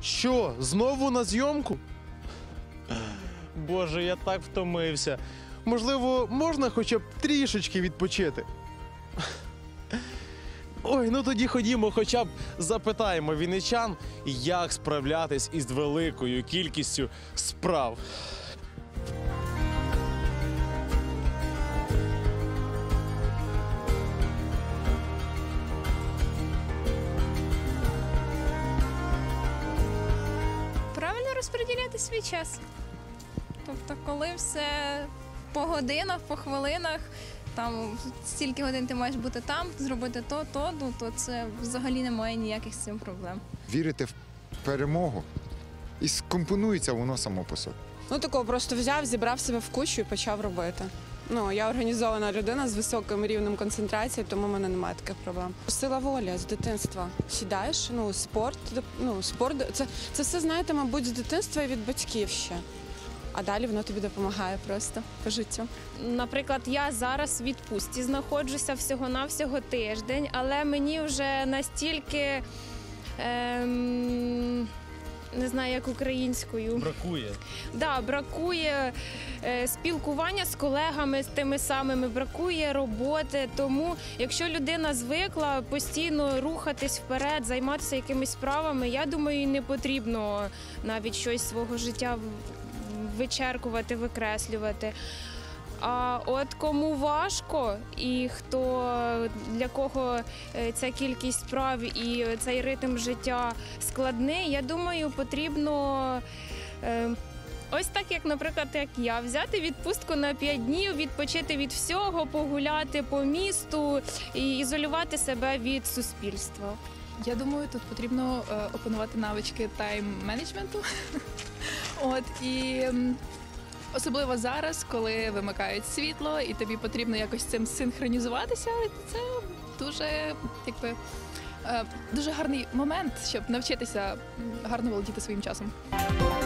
Що, знову на зйомку? Боже, я так втомився. Можливо, можна хоча б трішечки відпочити? Ой, ну тоді ходімо, хоча б запитаємо вінничан, як справлятись із великою кількістю справ. Правильно розподіляти свій час. Тобто, коли все по годинах, по хвилинах, там стільки годин ти маєш бути там, зробити то це взагалі немає ніяких з цим проблем. Вірити в перемогу і скомпонується воно само по собі. Ну, такого просто взяв, зібрав себе в кучу і почав робити. Ну, я організована людина з високим рівнем концентрації, тому в мене немає таких проблем. Сила волі з дитинства. Сідаєш, спорт, це все, знаєте, мабуть, з дитинства і від батьків ще. А далі воно тобі допомагає просто по життю. Наприклад, я зараз в відпустці знаходжуся всього-навсього тиждень, але мені вже настільки, не знаю, як українською. Бракує. Да, бракує спілкування з колегами, з тими самими, бракує роботи. Тому, якщо людина звикла постійно рухатись вперед, займатися якимись справами, я думаю, не потрібно навіть щось свого життя вичеркувати, викреслювати. А от кому важко і для кого ця кількість справ і цей ритм життя складний, я думаю, потрібно ось так, як, наприклад, як я, взяти відпустку на 5 днів, відпочити від всього, погуляти по місту і ізолювати себе від суспільства. Я думаю, тут потрібно опанувати навички тайм-менеджменту. І особливо зараз, коли вимикають світло і тобі потрібно якось цим синхронізуватися, це дуже гарний момент, щоб навчитися гарно володіти своїм часом.